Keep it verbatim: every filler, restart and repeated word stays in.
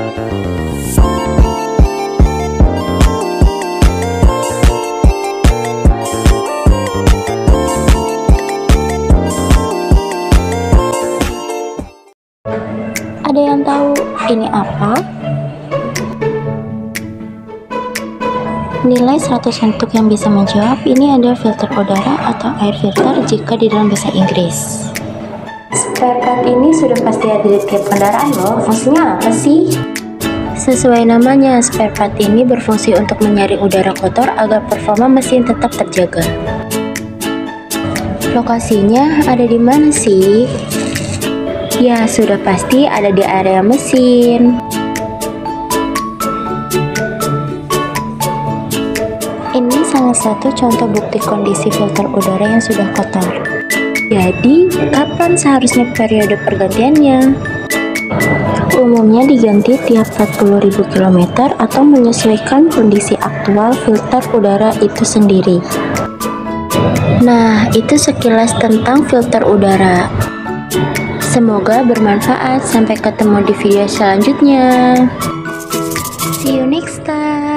Ada yang tahu ini apa? Nilai seratus untuk yang bisa menjawab. Ini ada filter udara atau air filter jika di dalam bahasa Inggris. Spare part ini sudah pasti ada di tiap kendaraan loh. Fungsinya apa sih? Sesuai namanya, spare part ini berfungsi untuk menyaring udara kotor agar performa mesin tetap terjaga. Lokasinya ada di mana sih? Ya, sudah pasti ada di area mesin. Ini salah satu contoh bukti kondisi filter udara yang sudah kotor. Jadi, kapan seharusnya periode pergantiannya? Umumnya diganti tiap empat puluh ribu kilometer atau menyesuaikan kondisi aktual filter udara itu sendiri. Nah, itu sekilas tentang filter udara. Semoga bermanfaat. Sampai ketemu di video selanjutnya. See you next time.